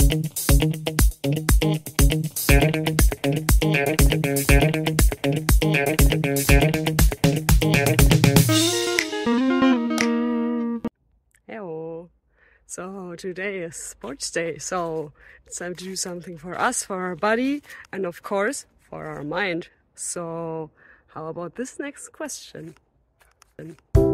Hello. So today is sports day, so it's time to do something for us, for our body, and of course for our mind. So how about this next question?